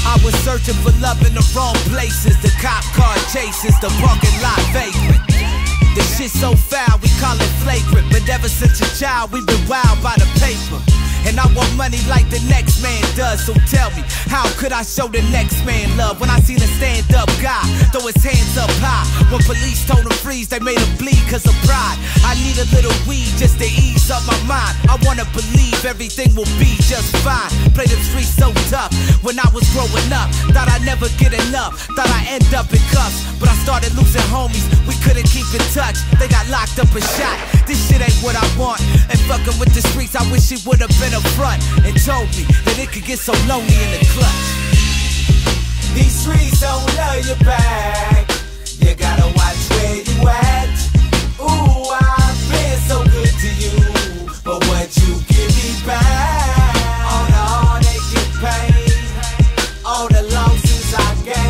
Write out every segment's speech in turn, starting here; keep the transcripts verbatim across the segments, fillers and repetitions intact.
I was searching for love in the wrong places. The cop car chases, the parking lot vagrant. The shit so foul, we call it flagrant. But ever since a child, we've been wild by the paper. And I want money like the next man does. So tell me, how could I show the next man love when I seen a stand-up guy throw his hands up high? When police told him freeze, they made him bleed cause of pride. I need a little weed just to ease up my mind. I wanna believe everything will be just fine. Play them streets so tough when I was growing up. Thought I'd never get enough, thought I'd end up in cuffs. But I started losing homies, we couldn't keep in touch. They got locked up and shot. This shit ain't what I want. And fucking with the streets, I wish it would've been up front and told me that it could get so lonely in the clutch. These streets don't love you back. You gotta watch where you at. Ooh, I've been so good to you, but what you give me back? All the heartache and pain, all the losses I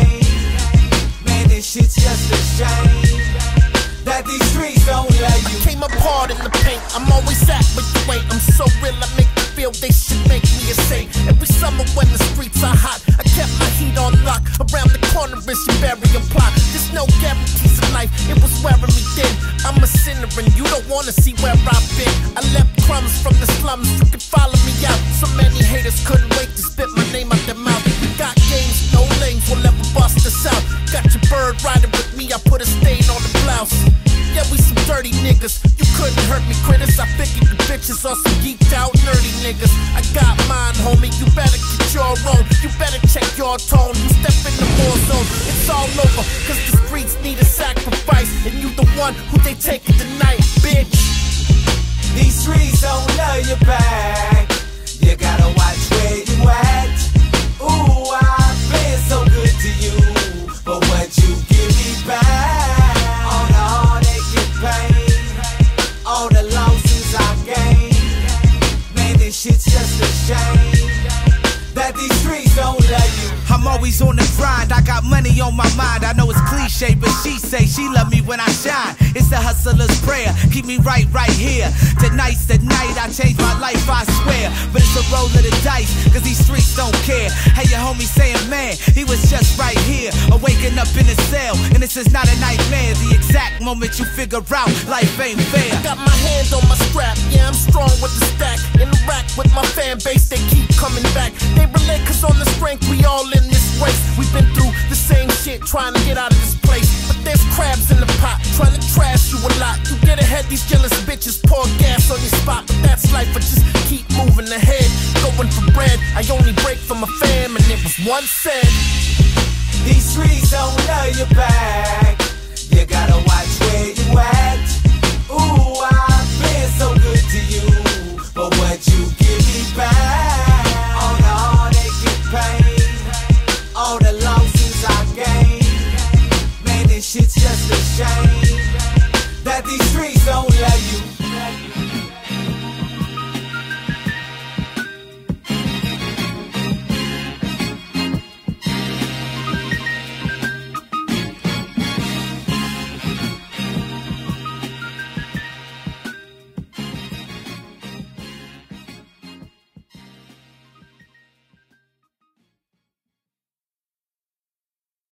gained. Man, this shit's just a shame that these streets don't love you. I came apart in the paint, I'm always at with the weight. I'm so real, I make you feel they should make me a saint. Every summer when the streets are hot, I kept my heat on lock. Around the corner is your burying plot. There's no guarantees in life, it was wearing me thin. I'm a sinner and you don't wanna see where I've been. I left crumbs from the slums, you can follow me out. So many haters couldn't wait to spit my name out their mouth. We got games, no lanes will ever bust us out. Got your bird riding with me, I put a stain on the blouse. Yeah, we some dirty niggas, you couldn't hurt me, critters. I figured you bitches are some geeked out nerdy niggas. I got mine, homie, you better get your own. You better check your tone, you step in the war zone. It's all over, cause the streets need a sacrifice. And you the one who they take it tonight, bitch. These streets don't love you back. You gotta watch where you at. Ooh, I've been so good to you, but what you give me back? All the heartache and pain, all the losses I gained. Man, this shit's just a shame that these streets don't love you. I'm always on the grind, I got money on my mind. I know it's cliche, but she say she love me when I shine. It's the hustler's prayer, keep me right, right here. Tonight's the night I change my life, I swear. But it's a roll of the dice, cause these streets don't care. Hey, your homie saying, man, he was just right here, or waking up in a cell, and this is not a nightmare. The exact moment you figure out life ain't fair. I got my hand on my strap, yeah, I'm strong with the stack. Interact with my fan base, they keep coming back. They relate cause on the strength, we all in this race. We've been through the same shit, trying to get out of this place. But there's crabs in the pot, trying to trash you a lot. You get ahead, these jealous bitches pour gas on your spot. But that's life, I just keep moving ahead. Going for bread, I only break for my fam, and it was once said. These streets don't love you back. You gotta